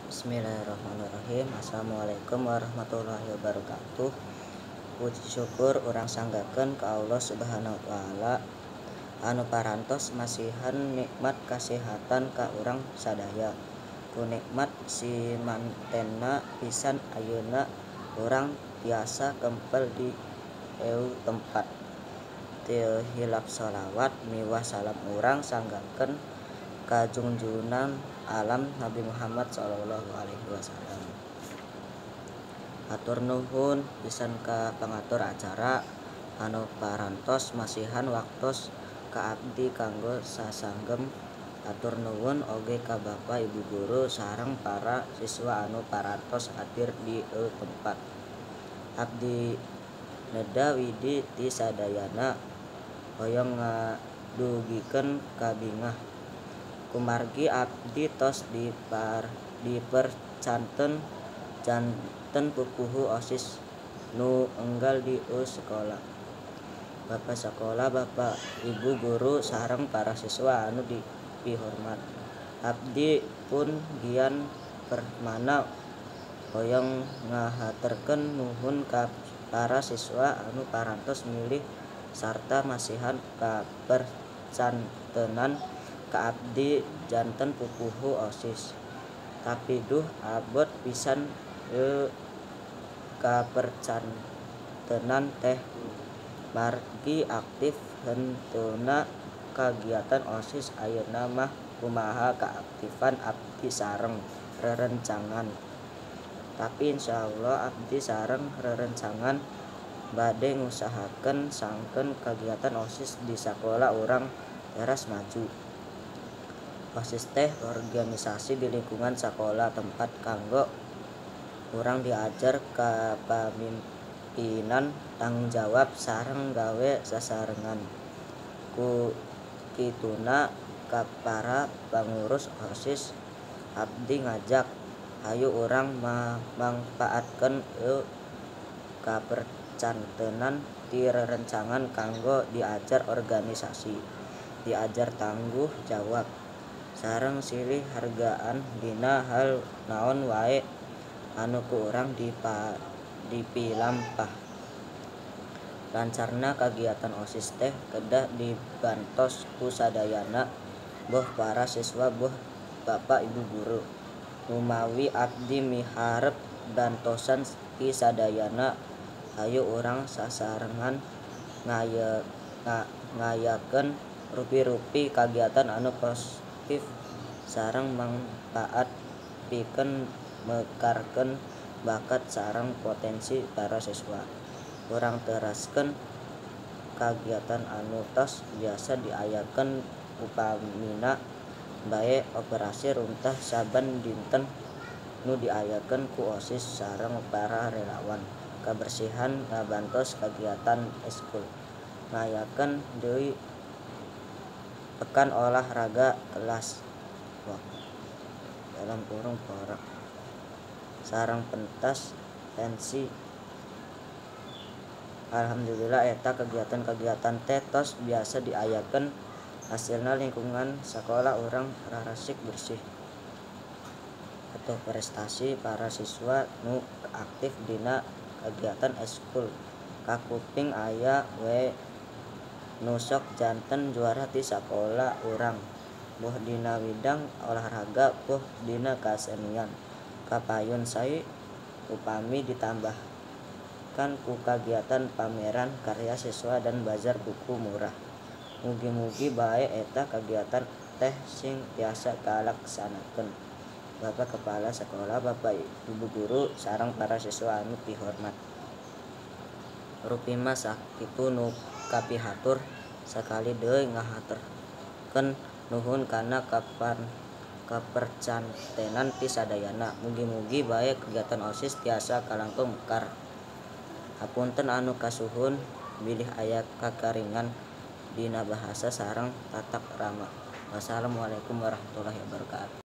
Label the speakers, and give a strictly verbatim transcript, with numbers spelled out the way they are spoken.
Speaker 1: Bismillahirrahmanirrahim. Assalamualaikum warahmatullahi wabarakatuh. Puji syukur urang sanggakeun ka Allah Subhanahu wa taala anu parantos masihan nikmat kasehatan ka urang sadaya. Ku nikmat si mantenna pisan ayeuna urang tiasa kempel di eu tempat. Teu hilap sholawat miwah salam urang sanggakeun ka junjunan alam Nabi Muhammad sallallahu alaihi wasallam. Hatur nuhun pisan ka pangatur acara anu parantos masihan waktos ka abdi kanggo sasanggem. Hatur nuhun oge ka Bapak Ibu guru sareng para siswa anu parantos hadir di eu tempat. Abdi nedha widi ti sadayana hoyong ngadugikeun ka bingah. Kumargi abdi tos dipar dipercanten janten pupuhu OSIS nu enggal di eu sekolah. Bapak sekolah, Bapak Ibu guru sareng para siswa anu dipihormat. Abdi pun gian permana hoyong ngahaturkeun nuhun ka para siswa anu parantos milih sarta masihan ka percantenan ka abdi janten pupuhu OSIS. Tapi duh abot pisan e ka percantenan teh margi aktif henteu kagiatan OSIS ayeuna mah kumaha kaaktifan abdi sareng rerencangan. Tapi insyaallah abdi sareng rerencangan bade ngusahakeun sangkeun kagiatan OSIS di sakola urang teras maju. OSIS teh organisasi di lingkungan sakola tempat kanggo urang diajar kapamimpinan, tanggung jawab sareng gawe sasarengan. Ku kituna ka para pangurus OSIS abdi ngajak hayu urang mangpaatkeun eu kapercantenan ti rerencangan kanggo diajar organisasi, diajar tangguh jawab, sareng silih hargaan dina hal naon wae anu ku urang dipa dipilampah. Lancarna kagiatan OSIS teh kedah dibantos ku sadayana, boh para siswa boh Bapak Ibu guru. Umawi abdi miharep bantosan ti sadayana hayu urang sasarengan ngaya ngayakeun rupi-rupi kagiatan anu positif sareng mangpaat pikeun mekarkeun bakat sareng potensi para siswa. Urang teraskeun kagiatan anu tos biasa diayakeun upamina bae operasi runtah saban dinten nu diayakeun ku OSIS sareng para relawan. Kabersihan ngabantos kagiatan eskul, ngayakeun deui pekan olahraga kelas wah, dalam kurung porak sareng pentas pensi. Alhamdulillah eta kagiatan-kagiatan teh tos biasa diayakeun, hasilna lingkungan sakola urang rarasik bersih. Atuh prestasi para siswa nu aktif dina kagiatan eskul. Kakuping aya we nu sok janten juara ti sakola urang, boh dina widang olahraga boh dina kasenian. Kapayun sae upami ditambahkan ku kagiatan pameran karya siswa dan bazar buku murah. Mugi-mugi bae eta kagiatan teh sing tiasa kalaksanakeun. Bapak Kepala Sekolah, Bapak Ibu guru sareng para siswa anu pihormat. Rupi mah sakitu nu kapihatur, sakali deui ngahaturkeun nuhun kana kapan kapercantenan ti sadayana. Mugi-mugi bae kegiatan OSIS tiasa kalangkung mekar. Hapunten anu kasuhun bilih aya kakaringan dina bahasa sareng tatak rama. Wassalamualaikum warahmatullahi wabarakatuh.